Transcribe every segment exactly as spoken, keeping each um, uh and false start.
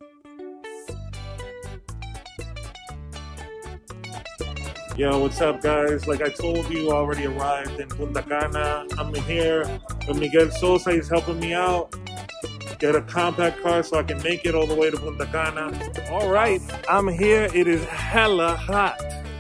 Yo, what's up, guys? Like I told you, I already arrived in Punta Cana. I'm here with Miguel Sosa. He's helping me out get a compact car so I can make it all the way to Punta Cana. All right, I'm here. It is hella hot.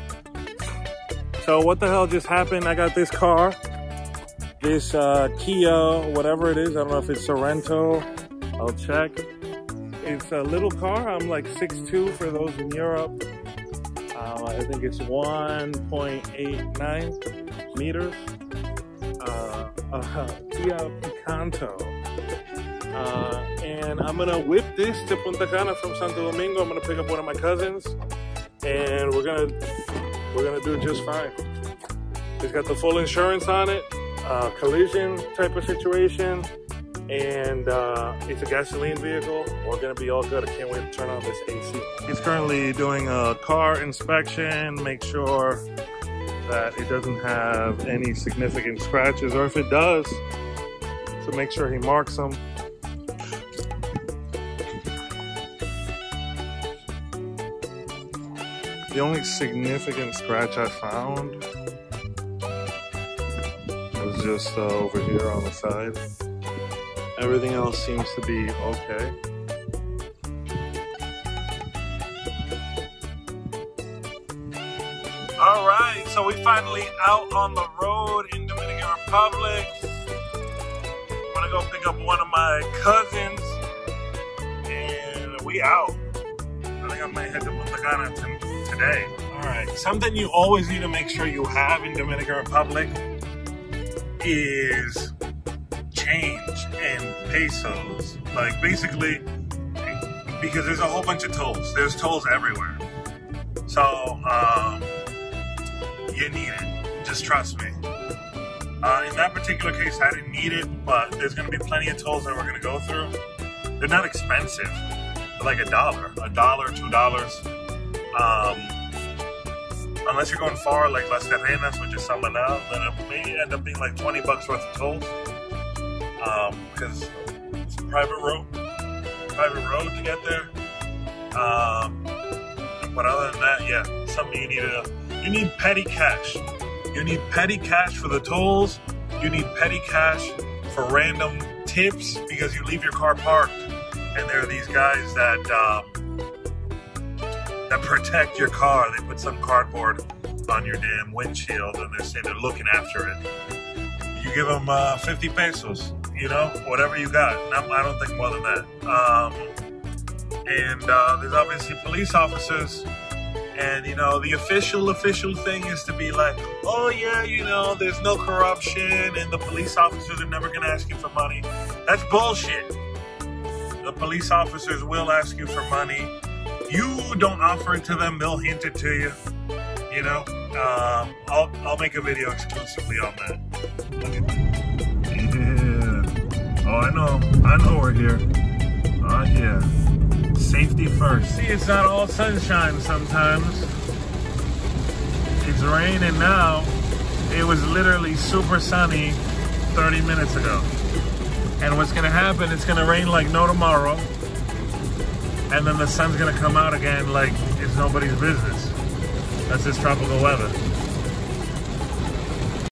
So what the hell just happened? I got this car, this uh, Kia, whatever it is. I don't know if it's Sorrento. I'll check. It's a little car. I'm like six two for those in Europe. Uh, I think it's one point eight nine meters. Uh, uh, Kia Picanto. Uh, and I'm gonna whip this to Punta Cana from Santo Domingo. I'm gonna pick up one of my cousins, and we're gonna we're gonna do just fine. It's got the full insurance on it, uh, collision type of situation, and uh, it's a gasoline vehicle. We're gonna be all good. I can't wait to turn on this A C. He's currently doing a car inspection, make sure that it doesn't have any significant scratches, or if it does, to make sure he marks them. The only significant scratch I found was just uh, over here on the side. Everything else seems to be okay. All right, so we finally out on the road in Dominican Republic. I'm gonna go pick up one of my cousins, and we out. I think I might head to Punta Cana today. All right, something you always need to make sure you have in Dominican Republic is change and pesos. Like basically, because there's a whole bunch of tolls. There's tolls everywhere. So um, you need it. Just trust me. Uh, in that particular case, I didn't need it, but there's gonna be plenty of tolls that we're gonna go through. They're not expensive. They're like a dollar, a dollar, two dollars. Um, unless you're going far, like Las Terrenas, which is Samaná, then it may end up being like twenty bucks worth of tolls. Um, because it's a private road, private road to get there. Um, but other than that, yeah, something you need to, you need petty cash. You need petty cash for the tolls. You need petty cash for random tips because you leave your car parked, and there are these guys that um, that protect your car. They put some cardboard on your damn windshield, and they're saying they're looking after it. You give them uh, fifty pesos, you know, whatever you got. I don't think more than that. Um, and uh, there's obviously police officers, and you know, the official official thing is to be like, oh yeah, you know, there's no corruption, and the police officers are never gonna ask you for money. That's bullshit. The police officers will ask you for money. You don't offer it to them, they'll hint it to you. You know, um, I'll I'll make a video exclusively on that. Look at that. Yeah. Oh, I know. I know we're here. Oh yeah. Safety first. See, it's not all sunshine sometimes. It's raining now. It was literally super sunny thirty minutes ago. And what's gonna happen, it's gonna rain like no tomorrow. And then the sun's gonna come out again like it's nobody's business. That's just tropical weather.